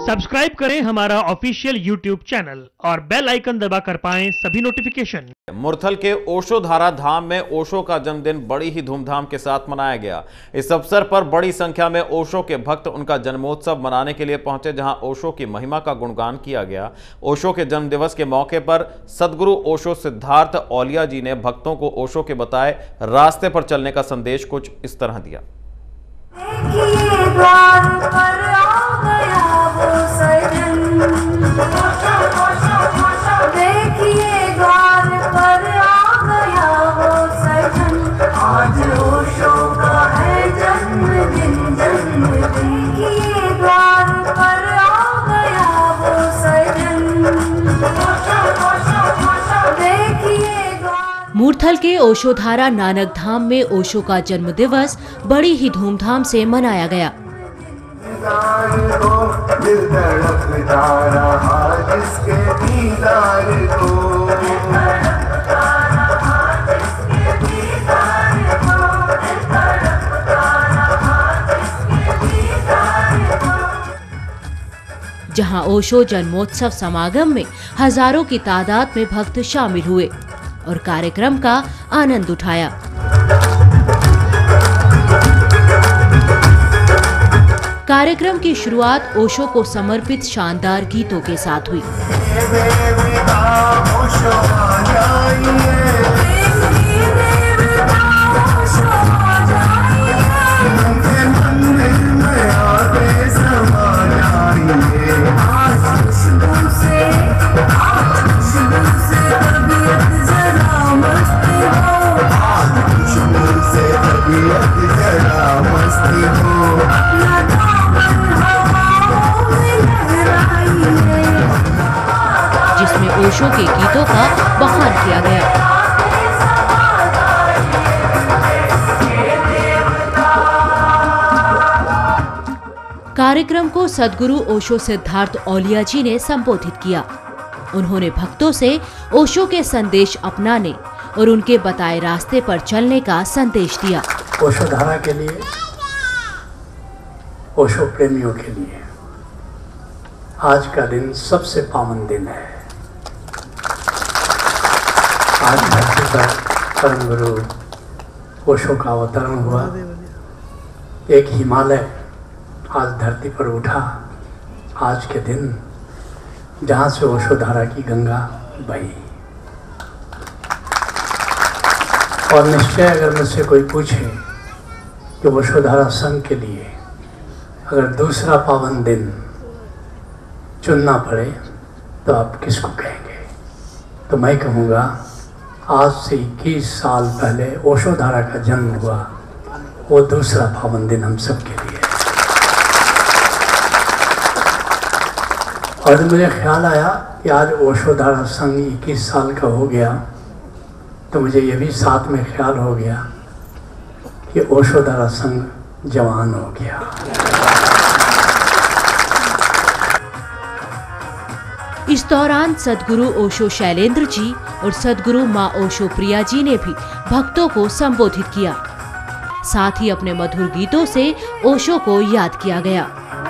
Subscribe करें हमारा official YouTube channel और बेल आइकन दबाकर पाएं सभी नोटिफिकेशन। मुरथल के ओशोधारा धाम में ओशो का जन्मदिन बड़ी ही धूमधाम के साथ मनाया गया। इस अवसर पर बड़ी संख्या में ओशो के भक्त उनका जन्मोत्सव मनाने के लिए पहुंचे, जहां ओशो की महिमा का गुणगान किया गया। ओशो के जन्मदिवस के मौके पर सदगुरु ओशो सिद्धार्थ औलिया जी ने भक्तों को ओशो के बताए रास्ते पर चलने का संदेश कुछ इस तरह दिया। मुरथल के ओशोधारा नानक धाम में ओशो का जन्म दिवस बड़ी ही धूमधाम से मनाया गया। जहां ओशो जन्मोत्सव समागम में हजारों की तादाद में भक्त शामिल हुए और कार्यक्रम का आनंद उठाया। कार्यक्रम की शुरुआत ओशो को समर्पित शानदार गीतों के साथ हुई। जिसमें ओशो के गीतों का बखान किया गया। कार्यक्रम को सदगुरु ओशो सिद्धार्थ औलिया जी ने संबोधित किया। उन्होंने भक्तों से ओशो के संदेश अपनाने और उनके बताए रास्ते पर चलने का संदेश दिया। ओशोधारा के लिए, ओशो प्रेमियों के लिए आज का दिन सबसे पावन दिन है। आज धरती पर परम गुरु ओशो का अवतरण हुआ। एक हिमालय आज धरती पर उठा आज के दिन, जहाँ से ओशोधारा की गंगा बही। और निश्चय अगर मुझसे कोई पूछे कि ओशोधारा संघ के लिए अगर दूसरा पावन दिन चुनना पड़े तो आप किसको कहेंगे? तो मैं कहूँगा आज से 21 साल पहले ओशोधारा का जन्म हुआ, वो दूसरा पावन दिन हम सब के लिए। और मुझे ख्याल आया कि आज ओशोधारा संघ 21 साल का हो गया, तो मुझे ये भी साथ में ख्याल हो गया कि ओशोधारा संघ जवान हो गया। इस दौरान सदगुरु ओशो शैलेंद्र जी और सदगुरु माँ ओशो प्रिया जी ने भी भक्तों को संबोधित किया। साथ ही अपने मधुर गीतों से ओशो को याद किया गया।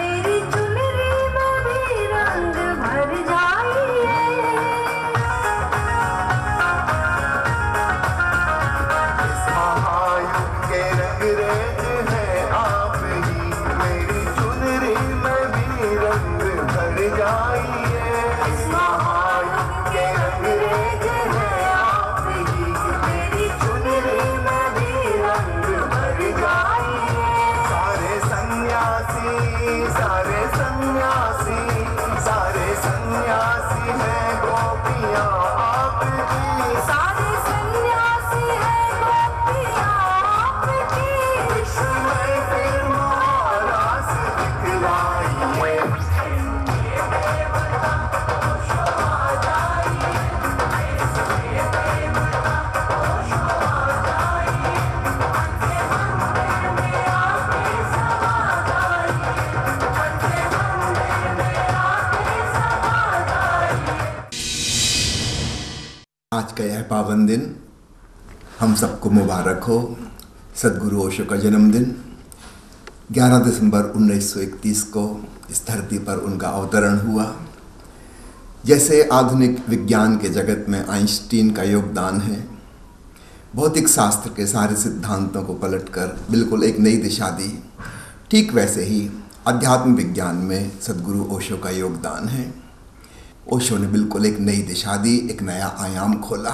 आज का यह पावन दिन हम सबको मुबारक हो। सदगुरु ओशो का जन्मदिन 11 दिसंबर 1931 को इस धरती पर उनका अवतरण हुआ। जैसे आधुनिक विज्ञान के जगत में आइंस्टीन का योगदान है, भौतिक शास्त्र के सारे सिद्धांतों को पलटकर बिल्कुल एक नई दिशा दी, ठीक वैसे ही अध्यात्म विज्ञान में सद्गुरु ओशो का योगदान है। ओशो ने बिल्कुल एक नई दिशा दी, एक नया आयाम खोला।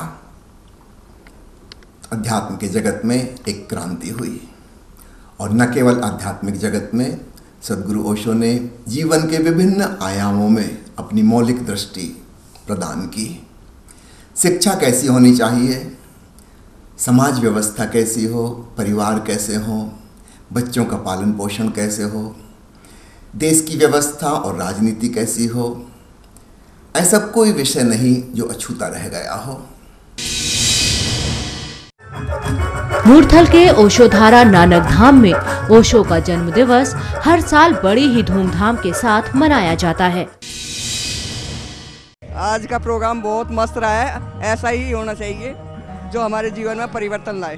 अध्यात्म के जगत में एक क्रांति हुई, और न केवल आध्यात्मिक जगत में सद्गुरु ओशो ने जीवन के विभिन्न आयामों में अपनी मौलिक दृष्टि प्रदान की। शिक्षा कैसी होनी चाहिए, समाज व्यवस्था कैसी हो, परिवार कैसे हो, बच्चों का पालन पोषण कैसे हो, देश की व्यवस्था और राजनीति कैसी हो, ऐसा कोई विषय नहीं जो अछूता रह गया हो। मूर्थल के ओशोधारा नानक धाम में ओशो का जन्म दिवस हर साल बड़ी ही धूमधाम के साथ मनाया जाता है। आज का प्रोग्राम बहुत मस्त रहा है, ऐसा ही होना चाहिए जो हमारे जीवन में परिवर्तन लाए।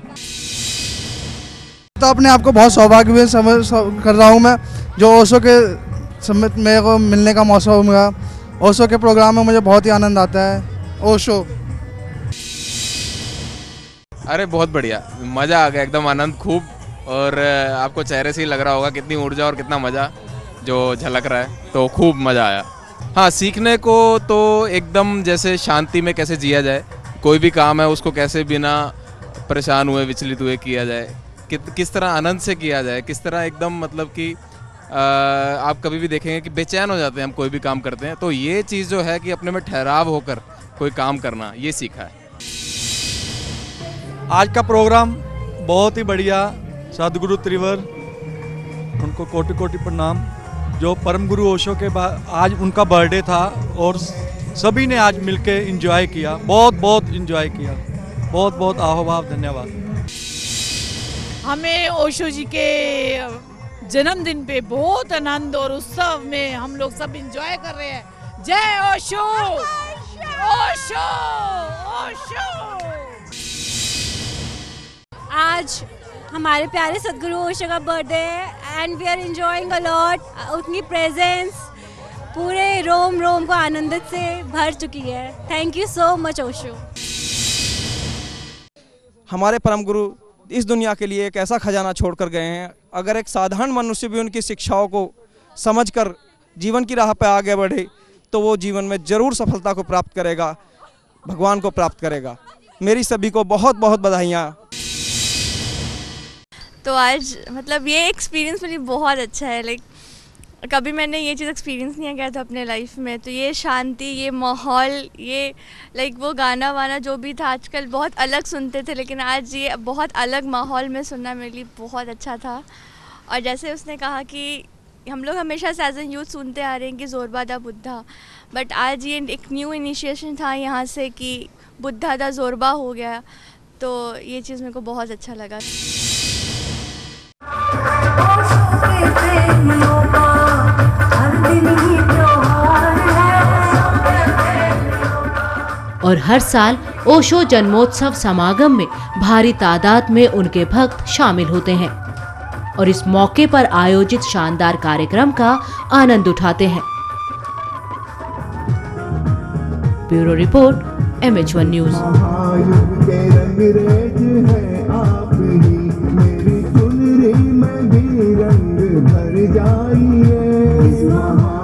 तो अपने आप को बहुत सौभाग्यवान समझ कर रहा हूँ मैं, जो ओशो के समिट मेरे को मिलने का मौका मिला। ओशो के प्रोग्राम में मुझे बहुत ही आनंद आता है। ओशो, अरे बहुत बढ़िया, मज़ा आ गया, एकदम आनंद खूब। और आपको चेहरे से ही लग रहा होगा कितनी ऊर्जा और कितना मज़ा जो झलक रहा है, तो खूब मज़ा आया। हाँ, सीखने को तो एकदम जैसे शांति में कैसे जिया जाए, कोई भी काम है उसको कैसे बिना परेशान हुए विचलित हुए किया जाए, किस तरह आनंद से किया जाए, किस तरह एकदम मतलब कि आप कभी भी देखेंगे कि बेचैन हो जाते हैं हम कोई भी काम करते हैं, तो ये चीज़ जो है कि अपने में ठहराव होकर कोई काम करना, ये सीखा है। आज का प्रोग्राम बहुत ही बढ़िया। सद्गुरु त्रिवर, उनको कोटि कोटि प्रणाम। जो परम गुरु ओशो के आज उनका बर्थडे था और सभी ने आज मिलके एंजॉय किया, बहुत बहुत एंजॉय किया। बहुत बहुत आभार, धन्यवाद। हमें ओशो जी के जन्मदिन पे बहुत आनंद और उत्सव में हम लोग सब एंजॉय कर रहे हैं। जय ओशो, ओशो, ओशो। आज हमारे प्यारे सद्गुरु ओशो का बर्थडे है and we are enjoying a lot. उनकी प्रेजेंस पूरे रोम रोम को आनंदित से भर चुकी है। Thank you so much Osho. हमारे परम गुरु इस दुनिया के लिए एक ऐसा खजाना छोड़कर गए हैं। अगर एक साधारण मनुष्य भी उनकी शिक्षाओं को समझकर जीवन की राह पर आगे बढ़े तो वो जीवन में जरूर सफलता को प्राप्त करेगा, भगवान को प्राप्त करेगा। मेरी सभी को बहुत बहुत बधाइयाँ। तो आज मतलब ये एक्सपीरियंस मेरी बहुत अच्छा है। लाइक कभी मैंने ये चीज़ एक्सपीरियंस नहीं किया था अपने लाइफ में, तो ये शांति, ये माहौल, ये लाइक वो गाना वाना जो भी था आजकल बहुत अलग सुनते थे, लेकिन आज ये बहुत अलग माहौल में सुनना मेरे लिए बहुत अच्छा था। और जैसे उसने कहा कि हम लोग हमेशा से एज एन यूथ सुनते आ रहे हैं कि जोरबा दा बुद्धा, बट आज ये एक न्यू इनिशिएशन था यहाँ से कि बुद्धा दा जोरबा हो गया, तो ये चीज़ मेरे को बहुत अच्छा लगा। और हर साल ओशो जन्मोत्सव समागम में भारी तादाद में उनके भक्त शामिल होते हैं और इस मौके पर आयोजित शानदार कार्यक्रम का आनंद उठाते हैं। Bureau report, MH1 news. रंग भर जाइए।